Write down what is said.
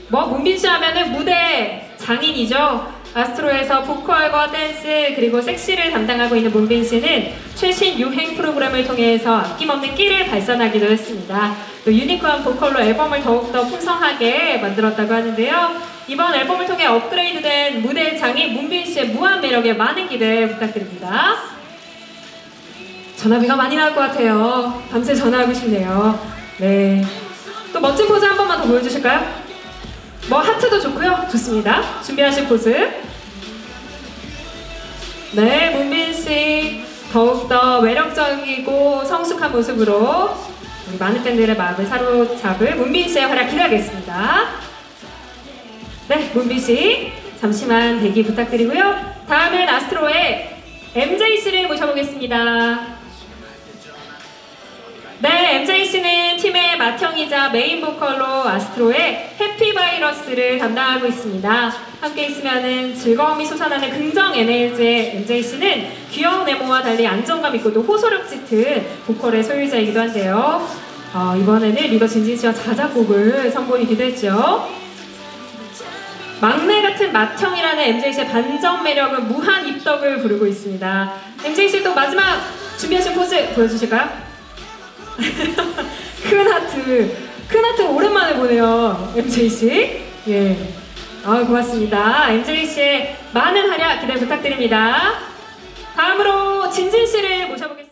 뭐 문빈 씨 하면은 무대 장인이죠. 아스트로에서 보컬과 댄스 그리고 섹시를 담당하고 있는 문빈 씨는 최신 유행 프로그램을 통해서 아낌없는 끼를 발산하기도 했습니다. 또 유니크한 보컬로 앨범을 더욱더 풍성하게 만들었다고 하는데요. 이번 앨범을 통해 업그레이드된 무대 장인 문빈 씨의 무한 매력에 많은 기대 부탁드립니다. 전화비가 많이 나올 것 같아요. 밤새 전화하고 싶네요. 네. 또 멋진 포즈 한 번만 더 보여주실까요? 뭐 하트도 좋고요. 좋습니다. 준비하신 포즈. 네, 문빈 씨 더욱더 매력적이고 성숙한 모습으로 우리 많은 팬들의 마음을 사로잡을 문빈 씨의 활약 기대하겠습니다. 네, 문빈 씨 잠시만 대기 부탁드리고요. 다음은 아스트로의 MJ 씨를 모셔보겠습니다. 네, MJ 씨는 팀의 맏형이자 메인 보컬로 아스트로의 해피바이러스를 담당하고 있습니다. 함께 있으면은 즐거움이 솟아나는 긍정 에너지의 MJ 씨는 귀여운 외모와 달리 안정감 있고 또 호소력 짙은 보컬의 소유자이기도 한데요. 이번에는 리더 진진 씨와 자작곡을 선보이기도 했죠. 막내 같은 맏형이라는 MJ 씨의 반전 매력은 무한 입덕을 부르고 있습니다. MJ 씨 또 마지막 준비하신 포즈 보여주실까요? 큰 하트 오랜만에 보네요, MJ 씨. 예, 고맙습니다. MJ 씨의 많은 활약 기대 부탁드립니다. 다음으로 진진 씨를 모셔보겠습니다.